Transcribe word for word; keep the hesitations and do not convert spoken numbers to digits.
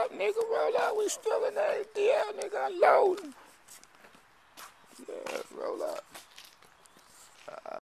up, nigga. Roll up. We still in the A T L, nigga. Unloading. Yeah, roll up.